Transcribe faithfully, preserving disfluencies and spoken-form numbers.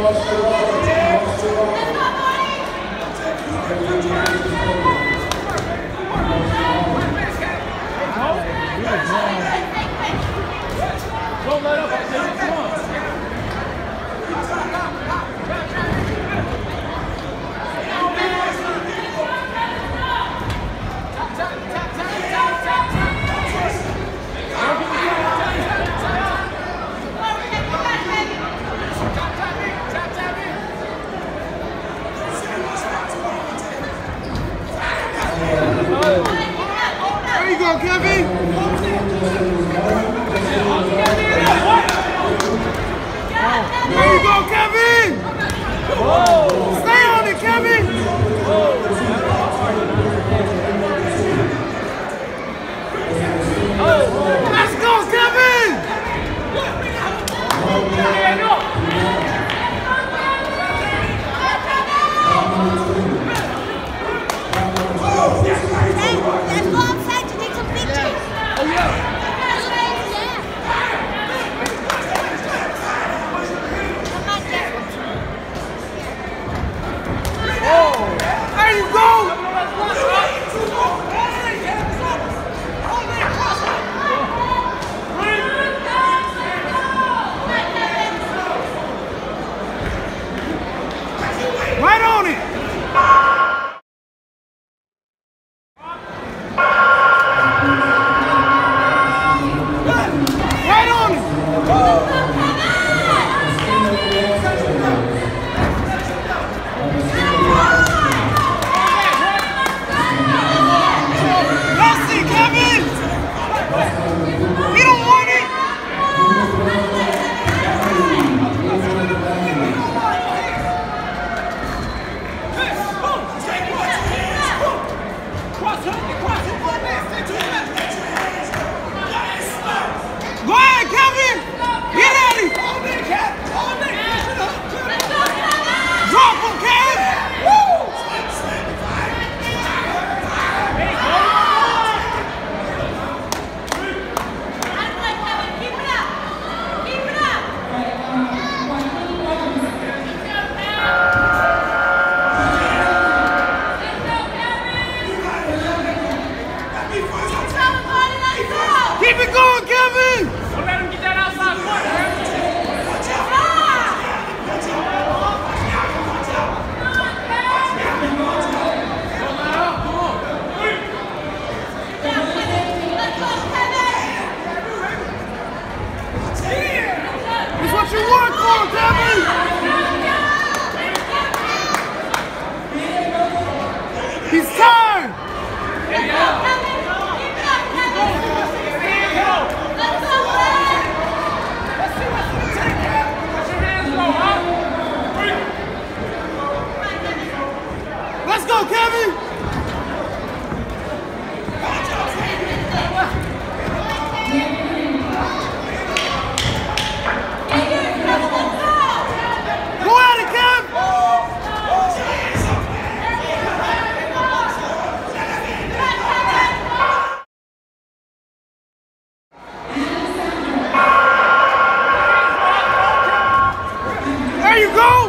Don't let up, I said, come on. There you go, Kevin! There you go, Kevin! Whoa. Stay on it, Kevin! Oh. Let's go, Kevin! Hey, let's go outside to take some pictures. Oh, yeah. There you go! Right on it! Right on it! Keep it going, Kevin! Don't let him get that outside foot. It's what you work for, Kevin! He's tired! Let's go, Kevin! Go at it, Kev! There you go!